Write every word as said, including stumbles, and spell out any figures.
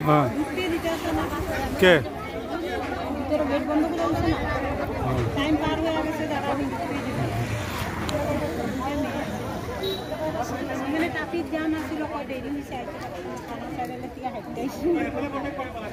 হ্যাঁ কে গেট বন্ধ করে দিচ্ছে না টাইম পার হয়ে গেছে দাদা এখানে ট্রাফিক জ্যাম আছিল কয় দেরি হয়েছে আইতে খানা সাইডে থেকে হাইতে